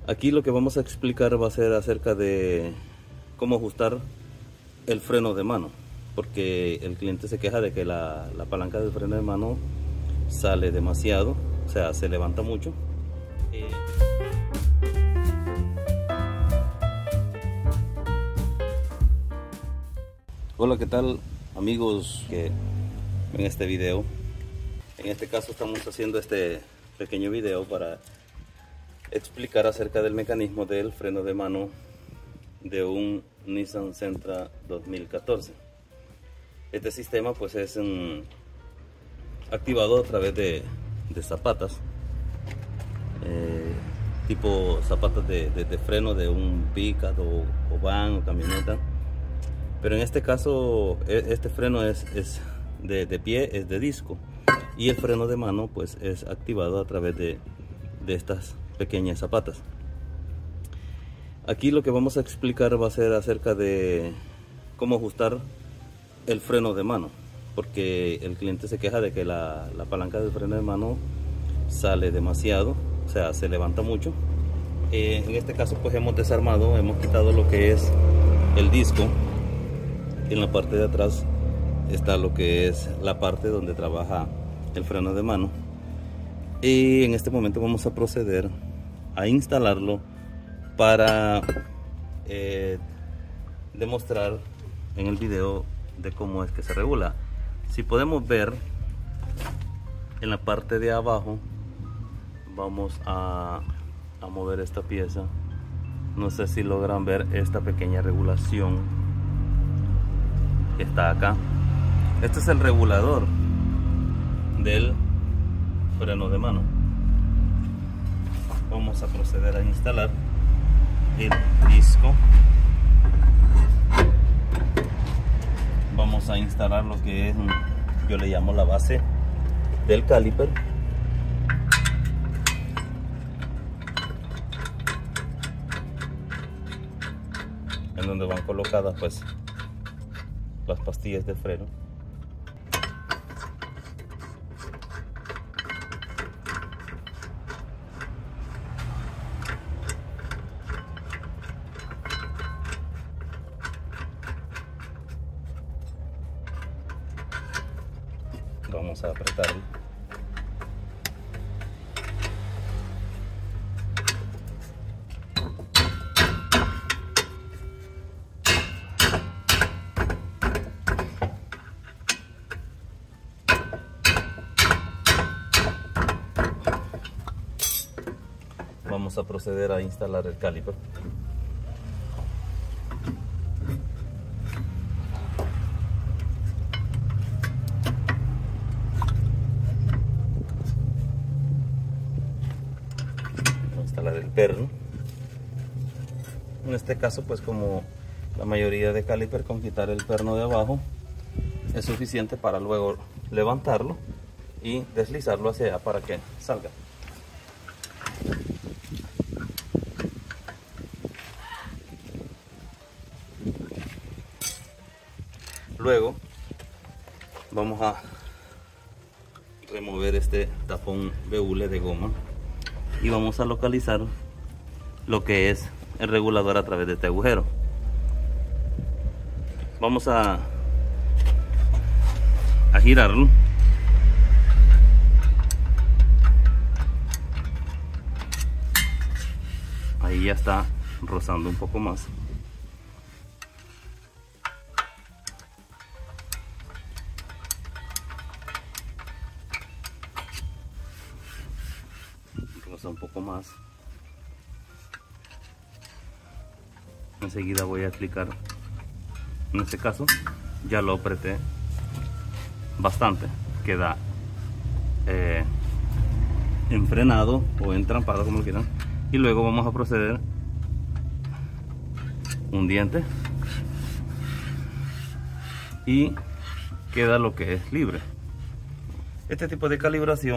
Aquí lo que vamos a explicar va a ser acerca de cómo ajustar el freno de mano, porque el cliente se queja de que la palanca del freno de mano sale demasiado, o sea, se levanta mucho. Hola, ¿qué tal amigos que ven este video? En este caso estamos haciendo este pequeño video para explicar acerca del mecanismo del freno de mano de un Nissan Sentra 2014. Este sistema pues es activado a través de zapatas, tipo zapatas de freno de un pickup o van o camioneta. Pero en este caso este freno es de pie, es de disco, y el freno de mano pues es activado a través de estas pequeñas zapatas. Aquí lo que vamos a explicar va a ser acerca de cómo ajustar el freno de mano, porque el cliente se queja de que la palanca del freno de mano sale demasiado, o sea, se levanta mucho. En este caso pues hemos desarmado, hemos quitado lo que es el disco. En la parte de atrás está lo que es la parte donde trabaja el freno de mano, y en este momento vamos a proceder a instalarlo para demostrar en el video de cómo es que se regula. Si podemos ver en la parte de abajo, vamos a mover esta pieza. No sé si logran ver esta pequeña regulación que está acá. Este es el regulador del freno de mano. Vamos a proceder a instalar el disco. Vamos a instalar lo que es, yo le llamo la base del caliper. En donde van colocadas pues las pastillas de freno. Vamos a apretarlo. Vamos a proceder a instalar el caliper. Instalar el perno. En este caso pues como la mayoría de caliper, con quitar el perno de abajo es suficiente para luego levantarlo y deslizarlo hacia allá para que salga. Luego vamos a remover este tapón BULE de goma y vamos a localizar lo que es el regulador a través de este agujero. Vamos a girarlo. Ahí ya está rozando un poco más. Un poco más. Enseguida voy a explicar. En este caso ya lo apreté bastante, queda enfrenado o entrampado, como lo quieran, y luego vamos a proceder un diente y queda lo que es libre. Este tipo de calibración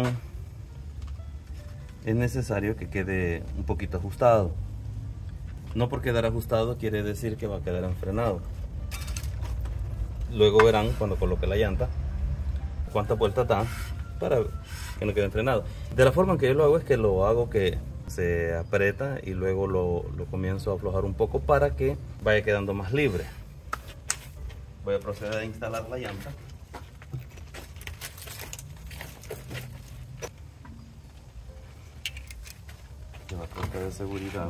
es necesario que quede un poquito ajustado. No por quedar ajustado quiere decir que va a quedar enfrenado. Luego verán cuando coloque la llanta cuántas vueltas da para que no quede enfrenado. De la forma en que yo lo hago es que lo hago que se aprieta y luego lo comienzo a aflojar un poco para que vaya quedando más libre. Voy a proceder a instalar la llanta. Lleva puerta de seguridad.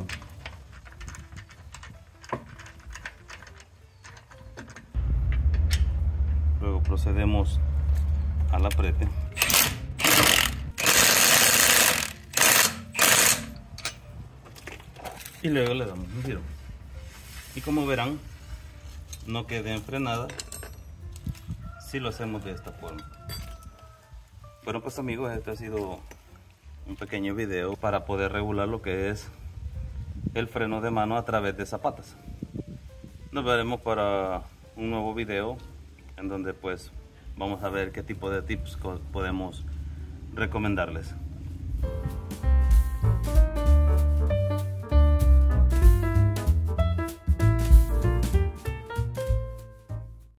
Luego procedemos al aprete. Y luego le damos un giro. Y como verán, no queda enfrenada si lo hacemos de esta forma. Bueno, pues amigos, este ha sido un pequeño video para poder regular lo que es el freno de mano a través de zapatas. Nos veremos para un nuevo video en donde pues vamos a ver qué tipo de tips podemos recomendarles.